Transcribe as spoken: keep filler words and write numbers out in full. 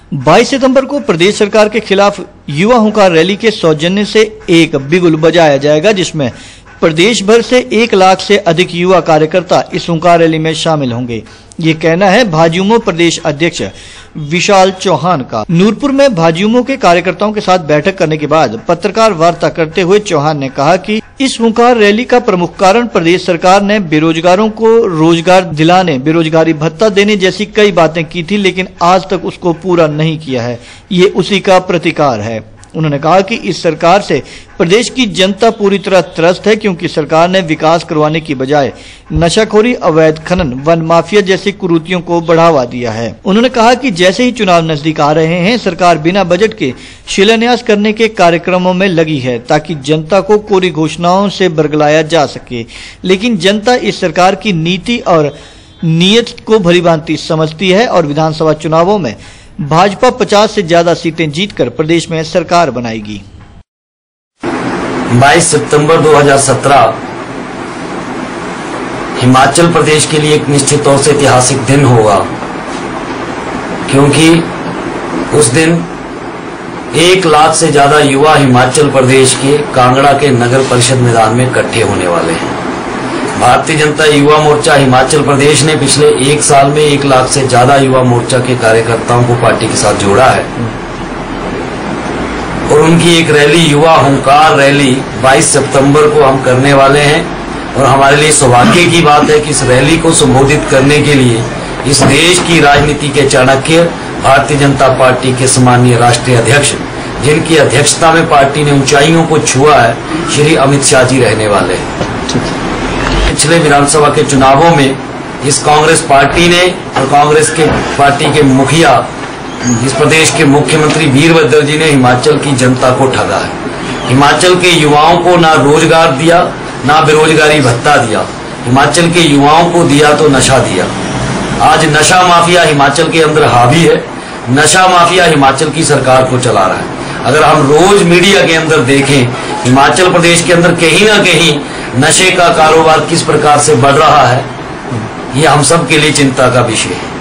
बाईस सितंबर को प्रदेश सरकार के खिलाफ युवा हुंकार रैली के सौजन्य से एक बिगुल बजाया जाएगा, जिसमें प्रदेश भर से एक लाख से अधिक युवा कार्यकर्ता इस हुंकार रैली में शामिल होंगे। ये कहना है भाजयुमो प्रदेश अध्यक्ष विशाल चौहान का। नूरपुर में भाजयुमो के कार्यकर्ताओं के साथ बैठक करने के बाद पत्रकार वार्ता करते हुए चौहान ने कहा कि इस हुंकार रैली का प्रमुख कारण प्रदेश सरकार ने बेरोजगारों को रोजगार दिलाने, बेरोजगारी भत्ता देने जैसी कई बातें की थी, लेकिन आज तक उसको पूरा नहीं किया है। ये उसी का प्रतिकार है। उन्होंने कहा कि इस सरकार से प्रदेश की जनता पूरी तरह त्रस्त है, क्योंकि सरकार ने विकास करवाने की बजाय नशाखोरी, अवैध खनन, वन माफिया जैसी कुरीतियों को बढ़ावा दिया है। उन्होंने कहा कि जैसे ही चुनाव नजदीक आ रहे हैं, सरकार बिना बजट के शिलान्यास करने के कार्यक्रमों में लगी है, ताकि जनता को कोरी घोषणाओं से बरगलाया जा सके। लेकिन जनता इस सरकार की नीति और नीयत को भलीभांति समझती है और विधानसभा चुनावों में भाजपा पचास से ज्यादा सीटें जीतकर प्रदेश में सरकार बनाएगी। बाईस सितंबर दो हज़ार सत्रह हिमाचल प्रदेश के लिए एक निश्चित तौर से ऐतिहासिक दिन होगा, क्योंकि उस दिन एक लाख से ज्यादा युवा हिमाचल प्रदेश के कांगड़ा के नगर परिषद मैदान में इकट्ठे होने वाले हैं। भारतीय जनता युवा मोर्चा हिमाचल प्रदेश ने पिछले एक साल में एक लाख से ज्यादा युवा मोर्चा के कार्यकर्ताओं को पार्टी के साथ जोड़ा है और उनकी एक रैली, युवा हुंकार रैली बाईस सितंबर को हम करने वाले हैं। और हमारे लिए सौभाग्य की बात है कि इस रैली को संबोधित करने के लिए इस देश की राजनीति के चाणक्य भारतीय जनता पार्टी के सम्मानीय राष्ट्रीय अध्यक्ष, जिनकी अध्यक्षता में पार्टी ने ऊंचाइयों को छुआ है, श्री अमित शाह जी रहने वाले हैं। पिछले विधानसभा के चुनावों में इस कांग्रेस पार्टी ने और कांग्रेस के पार्टी के मुखिया, इस प्रदेश के मुख्यमंत्री वीरभद्र जी ने हिमाचल की जनता को ठगा है। हिमाचल के युवाओं को ना रोजगार दिया, ना बेरोजगारी भत्ता दिया। हिमाचल के युवाओं को दिया तो नशा दिया। आज नशा माफिया हिमाचल के अंदर हावी है। नशा माफिया हिमाचल की सरकार को चला रहा है। अगर हम रोज मीडिया के अंदर देखें, हिमाचल प्रदेश के अंदर कहीं ना कहीं नशे का कारोबार किस प्रकार से बढ़ रहा है, ये हम सब के लिए चिंता का विषय है।